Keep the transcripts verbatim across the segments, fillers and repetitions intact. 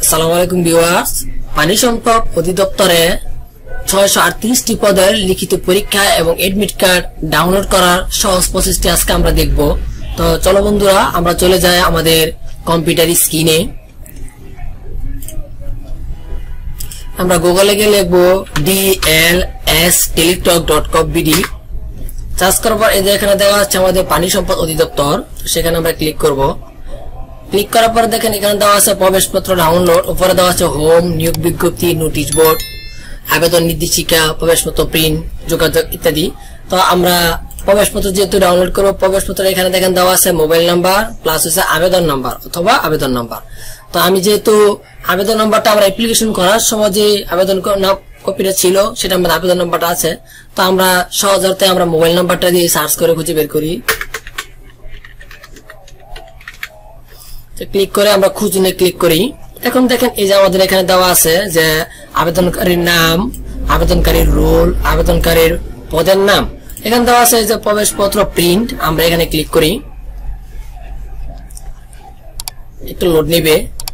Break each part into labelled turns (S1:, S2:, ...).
S1: আসসালামু আলাইকুম ভিউয়ার্স, পানি সম্পদ অধিদপ্তরে ছয়শো আটত্রিশটি পদের লিখিত পরীক্ষা এবং এডমিট কার্ড ডাউনলোড করার সহজ প্রসেসটি আজকে আমরা দেখব। তো চলো বন্ধুরা, আমরা চলে যাই আমাদের কম্পিউটার স্ক্রিনে। আমরা গুগলে গিয়ে লিখবো D L S Teletalk dot com BD. Search করার পর এই যে এখানে দেওয়া আছে আমাদের পানি সম্পদ অধিদপ্তর, সেখানে আমরা ক্লিক করব। ক্লিক করার পর দেখেন এখানে দেওয়া আছে প্রবেশপত্র ডাউনলোড, উপরে দেওয়া আছে হোম, নিয়োগ বিজ্ঞপ্তি, নোটিশ বোর্ড, আবেদন নির্দেশিকা, প্রবেশপত্র প্রিন্ট, যোগাযোগ ইত্যাদি। তো আমরা প্রবেশপত্র যেহেতু ডাউনলোড করবো, প্রবেশপত্র এখানে দেখেন দেওয়া আছে মোবাইল নাম্বার প্লাস হচ্ছে আবেদন নাম্বার অথবা আবেদন নাম্বার। তো আমি যেহেতু আবেদন নাম্বারটা আমরা অ্যাপ্লিকেশন করার সময় যে আবেদন কপিটা ছিল সেটা আমাদের আবেদন নাম্বারটা আছে, তো আমরা সহজতে আমরা মোবাইল নাম্বারটা দিয়ে সার্চ করে খুঁজে বের করি। ক্লিক করে আমরা খুঁজে ক্লিক করি। এখন দেখেন এই যে আমাদের এখানে দেওয়া আছে যে আবেদনকারীর নাম, আবেদনকারীর রোল, আবেদনকারীর পদের নাম। এখানে দেওয়া আছে যে প্রবেশপত্র প্রিন্ট, আমরা এখানে ক্লিক করি। একটু লোড নিবে।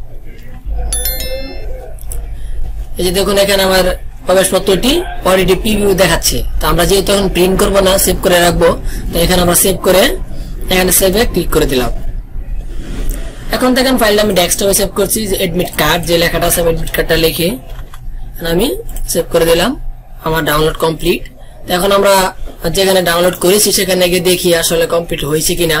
S1: এই যে দেখুন এখানে আমার প্রবেশপত্রটি অলরেডি প্রিভিউ দেখাচ্ছে। তো আমরা যেহেতু এখন প্রিন্ট করবো না, সেভ করে রাখবো, তো এখানে আমরা সেভ করে এখানে সেভে ক্লিক করে দিলাম। এখন দেখেন ফাইলটা আমি ডেস্কটপে সেভ করছি, যে এডমিট কার্ড যে লেখাটা আছে এডমিট কার্ডটা লিখে আমি সেভ করে দিলাম। আমার ডাউনলোড কমপ্লিট। এখন আমরা যেখানে ডাউনলোড করেছি সেখানে গিয়ে দেখি আসলে কমপ্লিট হয়েছে কিনা।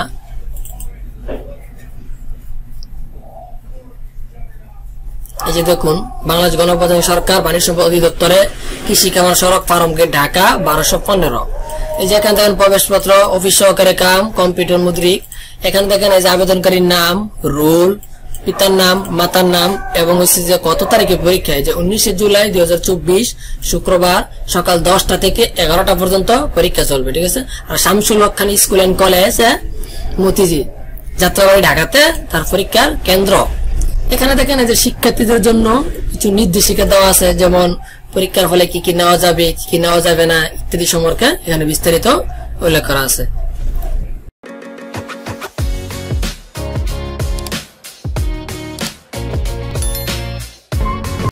S1: এই যে দেখুন, বাংলাদেশ গণপ্রজাতন্ত্রী সরকার পানি সম্পদ অধিদপ্তরে কৃষি খামার সড়ক ফার্ম গেট ঢাকা বারোশো পনেরো। এই যে এখানে দেখেন প্রবেশপত্র, অফিস সহকারী কাম, কম্পিউটার মুদ্রিক। এখানে দেখেন এই যে আবেদনকারীর নাম, রোল, পিতার নাম, মাতার নাম এবং হচ্ছে যে কত তারিখে পরীক্ষা, যে উনিশে জুলাই দুই হাজার চব্বিশ শুক্রবার সকাল দশটা থেকে এগারোটা পর্যন্ত পরীক্ষা চলবে, ঠিক আছে। আর Shamsul Haque Khan school and college Motijheel Jatrabari ঢাকাতে তার পরীক্ষার কেন্দ্র। এখানে দেখেন এই যে শিক্ষার্থীদের জন্য কিছু নির্দেশিকা দেওয়া আছে, যেমন পরীক্ষার ফলে কি কি নেওয়া যাবে, কি কি নেওয়া যাবে না ইত্যাদি সম্পর্কে এখানে বিস্তারিত উল্লেখ করা আছে।